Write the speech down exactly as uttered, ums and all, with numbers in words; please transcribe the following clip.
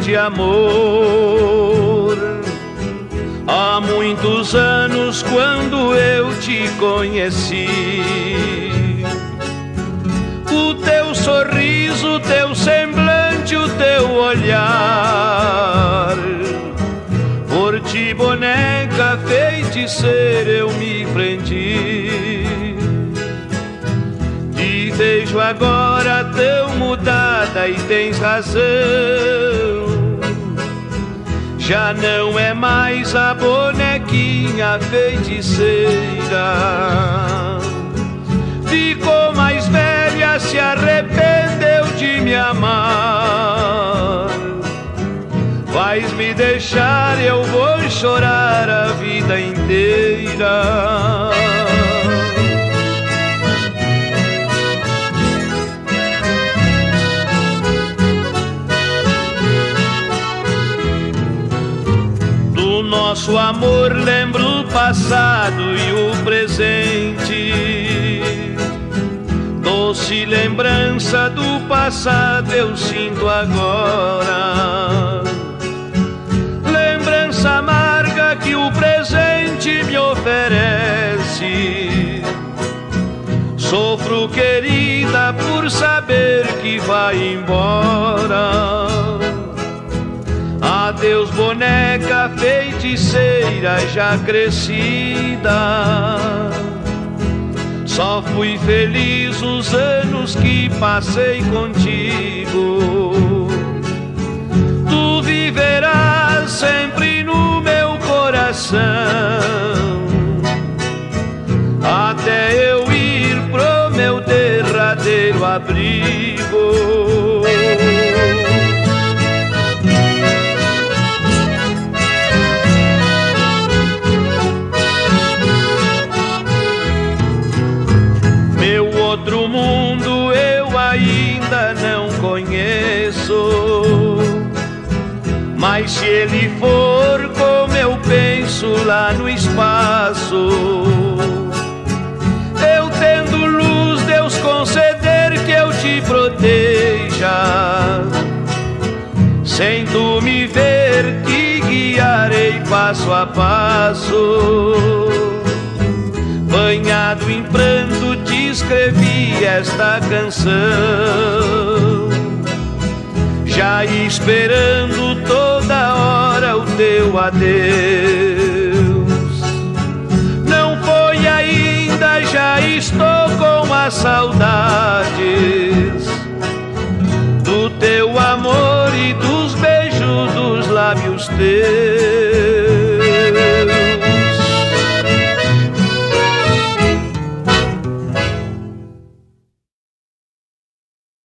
grande amor. Há muitos anos, quando eu te conheci, o teu sorriso, o teu semblante, o teu olhar, por ti, boneca, feiticeira, eu me prendi. Te vejo agora tão mudada e tens razão, já não é mais a bonequinha feiticeira. Ficou mais velha, se arrependeu de me amar. Vais me deixar, eu vou chorar a vida inteira. Do nosso amor lembro o passado e o presente. Doce lembrança do passado eu sinto agora. Lembrança amarga que o presente me oferece. Sofro, querida, por saber que vai embora. Adeus, boneca feiticeira já crescida. Só fui feliz os anos que passei contigo. Tu viverás sempre no meu coração, até eu ir pro meu derradeiro abrigo. Outro mundo eu ainda não conheço, mas se ele for como eu penso lá no espaço, eu tendo luz, Deus conceder que eu te proteja. Sem tu me ver, te guiarei passo a passo. Banhado em pranto te escrevi esta canção, já esperando toda hora o teu adeus. Não foi ainda, já estou com as saudades do teu amor e dos beijos dos lábios teus.